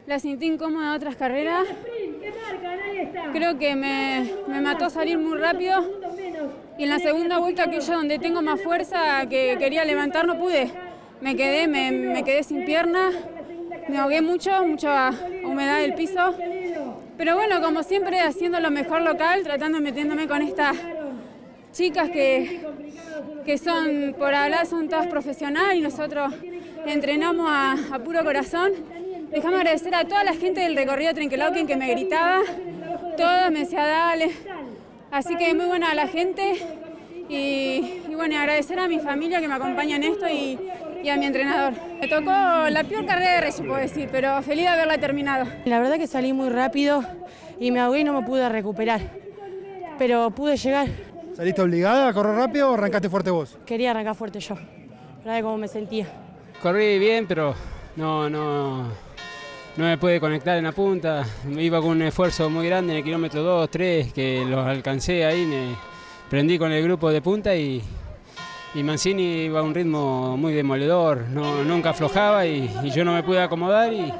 la sentí incómoda en otras carreras. Creo que me mató salir muy rápido y en la segunda vuelta, aquello donde tengo más fuerza, que quería levantar, no pude. Me quedé sin pierna, me ahogué mucha humedad del piso. Pero bueno, como siempre, haciendo lo mejor local, tratando de metiéndome con estas chicas que son, por hablar, son todas profesionales y nosotros entrenamos a puro corazón. Déjame agradecer a toda la gente del recorrido Trenquelauquen que me gritaba, todos me decía dale. Así que muy buena la gente y bueno, agradecer a mi familia que me acompaña en esto y a mi entrenador. Me tocó la peor carrera de rally, puedo decir, pero feliz de haberla terminado. La verdad que salí muy rápido y me ahogué y no me pude recuperar, pero pude llegar. ¿Saliste obligada a correr rápido o arrancaste fuerte vos? Quería arrancar fuerte yo, para ver cómo me sentía. Corrí bien, pero no me pude conectar en la punta. Iba con un esfuerzo muy grande en el kilómetro 2, 3, que los alcancé ahí, me prendí con el grupo de punta y Mancini iba a un ritmo muy demoledor, nunca aflojaba y yo no me pude acomodar y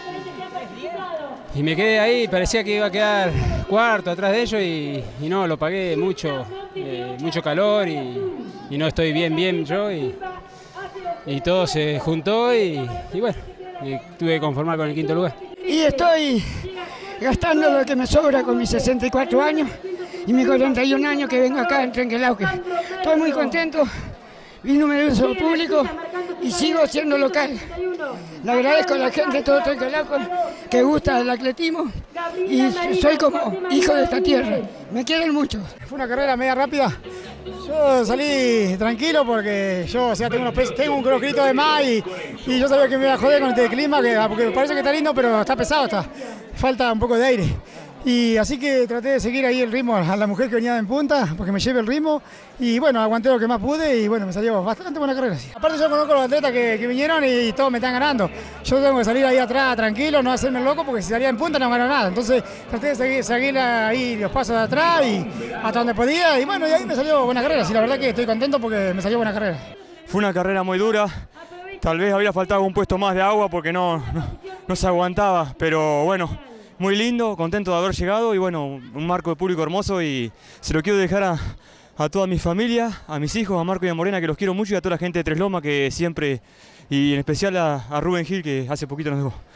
me quedé ahí, parecía que iba a quedar cuarto atrás de ellos y no, lo pagué mucho calor y no estoy bien yo y todo se juntó y bueno, tuve que conformar con el quinto lugar. Y estoy gastando lo que me sobra con mis 64 años y mis 41 años que vengo acá en Trenquelauquen. Estoy muy contento, vi numeroso público y sigo siendo local. Le agradezco a la gente de todo Trenquelauquen que gusta del atletismo y soy como hijo de esta tierra. Me quieren mucho. Fue una carrera media rápida. Yo salí tranquilo porque yo tengo un croquito de más y yo sabía que me iba a joder con este clima, porque parece que está lindo, pero está pesado, falta un poco de aire. Y así que traté de seguir ahí el ritmo a la mujer que venía en punta, porque me lleve el ritmo. Y bueno, aguanté lo que más pude y bueno, me salió bastante buena carrera. Sí. Aparte yo conozco a los atletas que vinieron y todos me están ganando. Yo tengo que salir ahí atrás tranquilo, no hacerme loco, porque si salía en punta no gano nada. Entonces traté de seguir ahí los pasos de atrás y hasta donde podía. Y bueno, y ahí me salió buena carrera. Sí, la verdad que estoy contento porque me salió buena carrera. Fue una carrera muy dura. Tal vez había faltado un puesto más de agua porque no se aguantaba, pero bueno. Muy lindo, contento de haber llegado y bueno, un marco de público hermoso y se lo quiero dejar a toda mi familia, a mis hijos, a Marco y a Morena que los quiero mucho y a toda la gente de Tres Lomas que siempre, y en especial a Rubén Gil que hace poquito nos dejó.